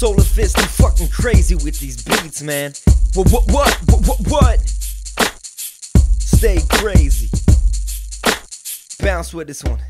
Solar fist, I'm fucking crazy with these beats, man. What? Stay crazy. Bounce with this one.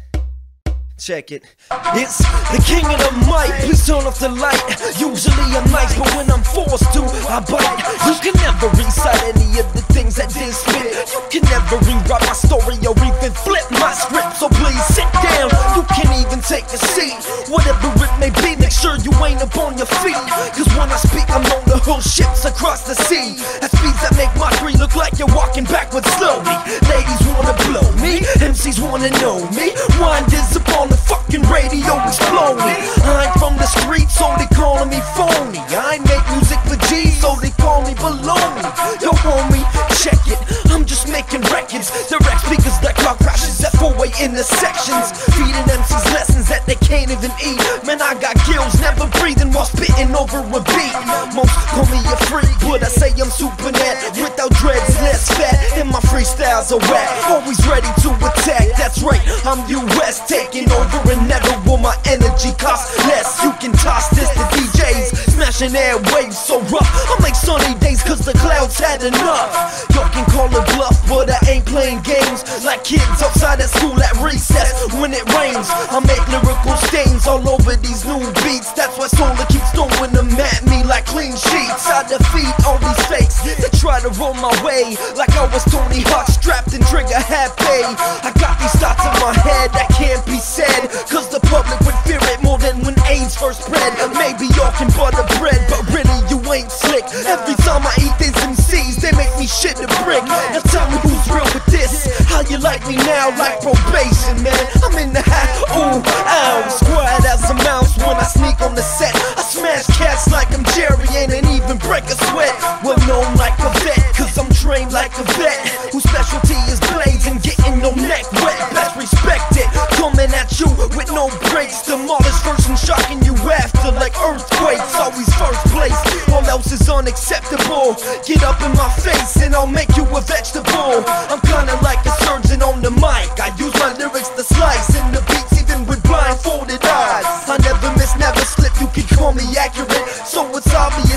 Check it. It's the king of the mic. Please turn off the light. Usually I'm nice, but when I'm forced to, I bite. You can never recite any of the things that they spit. You can never rewrite my story or even flip my script. So please sit down. You can't even take a seat. Whatever it may be, make sure you ain't up on your feet. Cause when I speak, I'm known to hurl ships across the sea at speeds that make mockery look like you're walking backwards slowly. Ladies wanna blow me, MCs wanna know me. Wind is upon the fucking radio exploding. I ain't from the streets, so they calling me phony. I ain't make music for G's, so they call me baloney. Yo homie, check it, I'm just making records. Direct speakers that car crashes at four-way intersections, feeding MCs lessons that they can't even eat. Man, I got gills, never breathing while spitting over a beat. Most call me a freak, but I say I'm super net. Without dreads, less fat, and my freestyles are whack. Always ready to attack, that's right, I'm US taking over, and never will my energy cost less. You can toss this to DJs, smashing airwaves so rough. I make sunny days cause the clouds had enough. Y'all can call it bluff, but I ain't playing games like kids outside at school at recess. When it rains, I make lyrical stains all over these new beats. That's why Solar keeps throwing them at me like clean sheets. I defeat all these fakes that try to roll my way like I was Tony Hawk, strapped and trigger happy. I got these thoughts in my head that can't be said, cause the public would fear it more than when AIDS first spread. Maybe y'all can butter bread, but really you ain't slick. Every time I eat these MCs, they make me shit a brick. Now tell me who's real with this. How you like me now? Like probation, man. I'm in the hat, ooh, ow. Squad as a mouse when I sneak on the set. I smash cats like I'm Jerry and even break a sweat. Well known like a vet, cause I'm trained like a vet, whose specialty is blades and getting no neck wet. Best respected, coming at you with no breaks. Demolish first and shocking you after like earthquakes. Always first place, all else is unacceptable. Get up in my face and I'll make you a vegetable. I'm kinda like a surgeon on the mic. I use my lyrics to slice in the beats even with blindfolded eyes. I never miss, never slip, you can call me accurate. So it's obvious